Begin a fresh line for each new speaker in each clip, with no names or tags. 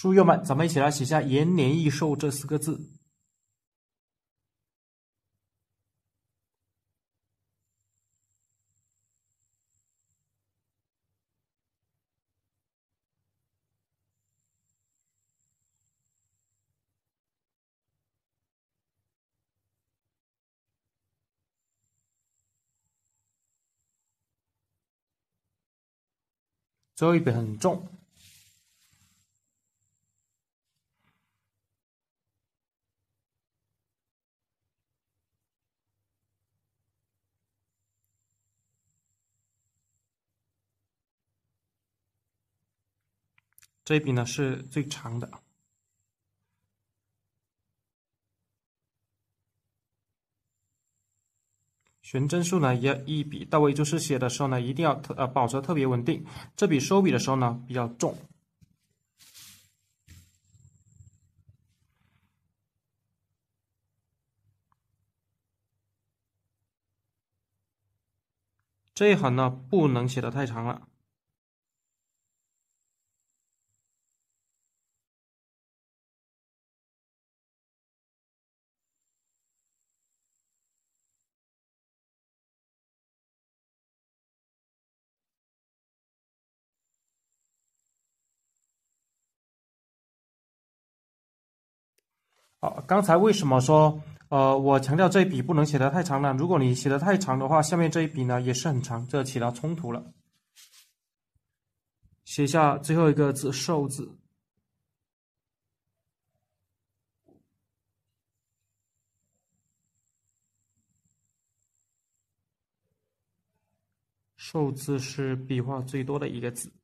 书友们，咱们一起来写下延年益寿这4个字。最后一笔很重，这一笔呢是最长的。选帧数呢也一笔到位，就是写的时候呢一定要保持特别稳定。这笔收笔的时候呢比较重。这一行呢不能写的太长了。好，刚才为什么说我强调这一笔不能写的太长呢？如果你写的太长的话，下面这一笔呢也是很长，这起到冲突了。写下最后一个字“寿”字。寿字是笔画最多的一个字。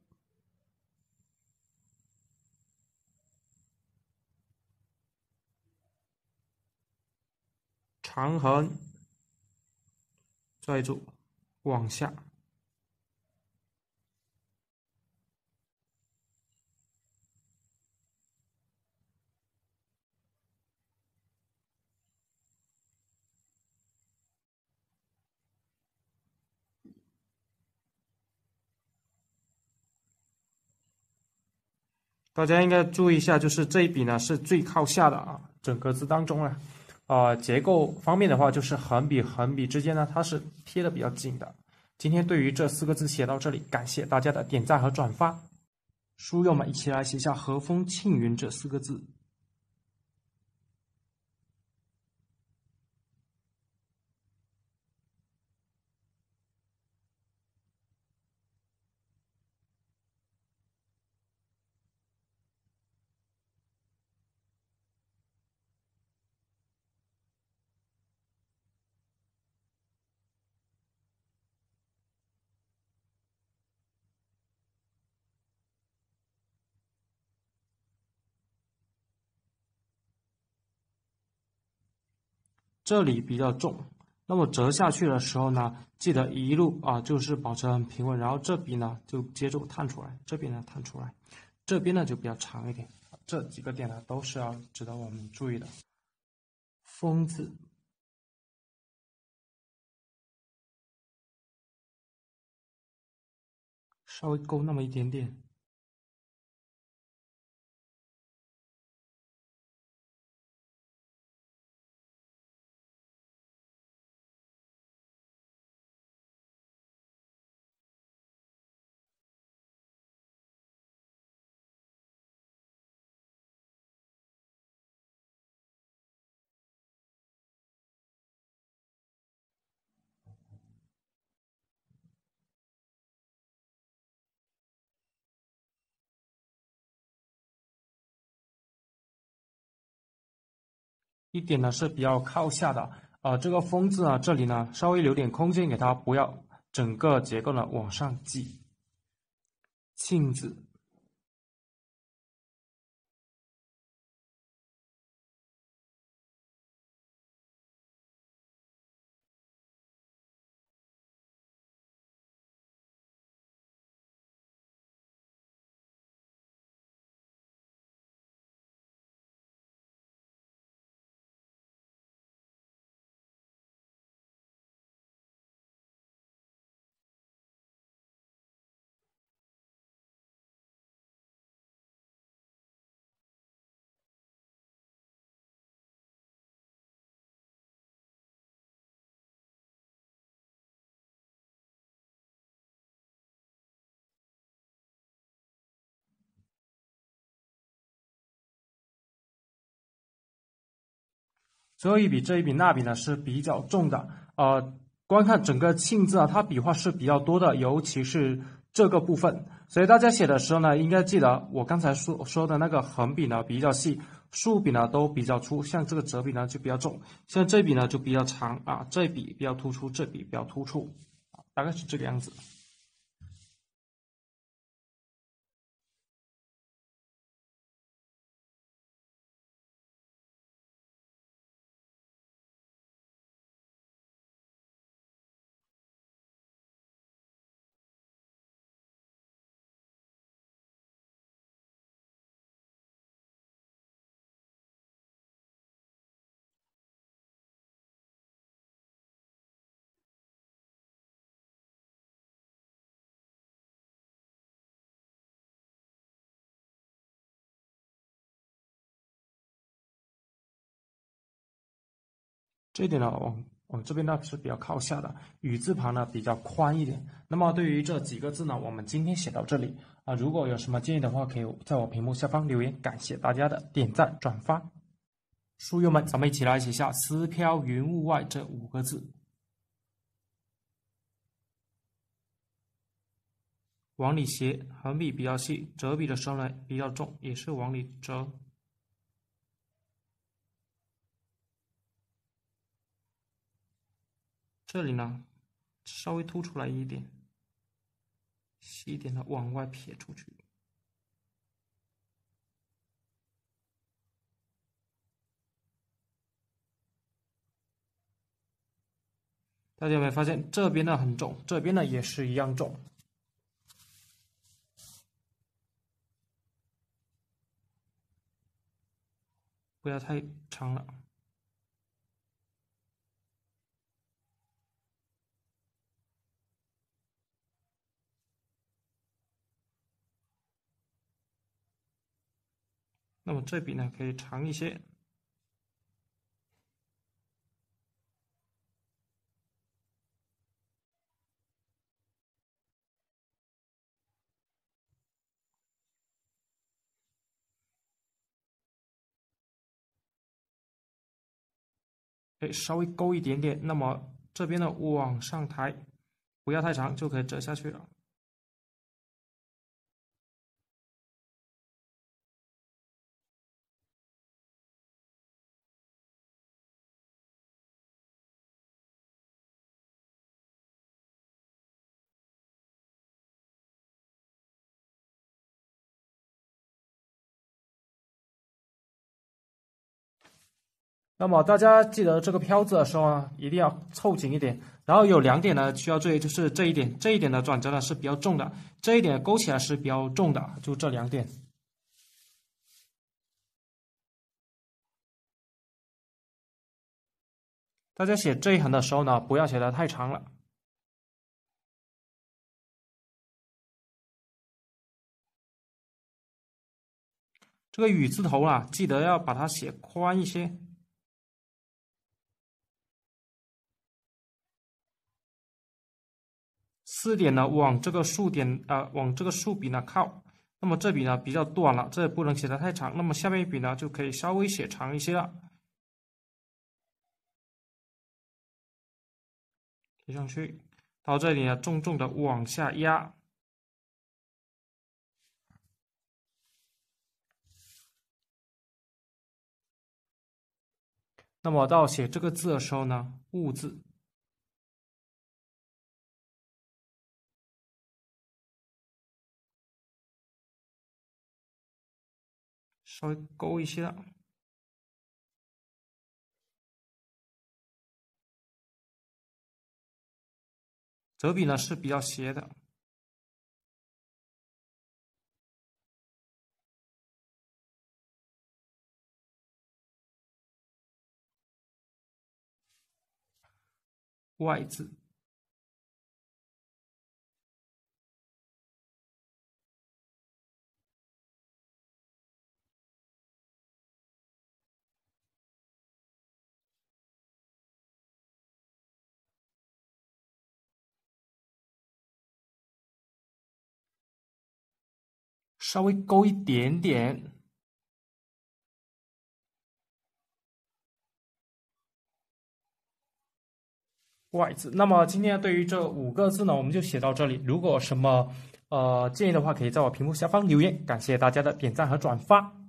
长横，拽住，往下。大家应该注意一下，就是这一笔呢是最靠下的啊，整个字当中啊，结构方面的话，就是横笔横笔之间呢，它是贴的比较紧的。今天对于这4个字写到这里，感谢大家的点赞和转发。书友们一起来写下和风庆云这4个字。这里比较重，那么折下去的时候呢，记得一路就是保持很平稳，然后这笔呢就接住探出来，这边呢探出来，这边呢就比较长一点，这几个点呢都是要值得我们注意的。风字，稍微勾那么一点点。一点呢是比较靠下的这个风字啊，这里呢稍微留点空间给它，不要整个结构呢往上挤。庆字。 最后一笔这一笔捺笔呢是比较重的，观看整个庆字啊，它笔画是比较多的，尤其是这个部分，所以大家写的时候呢，应该记得我刚才说的那个横笔呢比较细，竖笔呢都比较粗，像这个折笔呢就比较重，像这笔呢就比较长啊，这笔比较突出，这笔比较突出，大概是这个样子。这一点呢，往这边呢是比较靠下的，雨字旁呢比较宽一点。那么对于这几个字呢，我们今天写到这里啊。如果有什么建议的话，可以在我屏幕下方留言。感谢大家的点赞转发。书友们，咱们一起来写下“丝飘云雾外”这5个字。往里斜，横笔比较细，折笔的时候呢比较重，也是往里折。这里呢稍微凸出来一点，细一点的往外撇出去。大家有没有发现这边呢很重，这边呢也是一样重。不要太长了。那么这笔呢可以长一些。稍微勾一点点，那么这边呢往上抬，不要太长，就可以折下去了。那么大家记得这个飘字的时候啊，一定要凑紧一点。然后有2点呢需要注意，就是这一点，这一点的转折呢是比较重的，这一点勾起来是比较重的，就这2点。大家写这一横的时候呢，不要写的太长了。这个雨字头啊，记得要把它写宽一些。4点呢往这个竖点往这个竖笔呢靠，那么这笔呢比较短了，这不能写的太长，那么下面一笔呢就可以稍微写长一些了，贴上去，到这里呢重重的往下压。那么到写这个字的时候呢，雾字稍微勾一些了。折笔呢是比较斜的，外字。稍微勾一点点。 怪字。那么今天对于这5个字呢，我们就写到这里。如果有什么建议的话，可以在我屏幕下方留言。感谢大家的点赞和转发。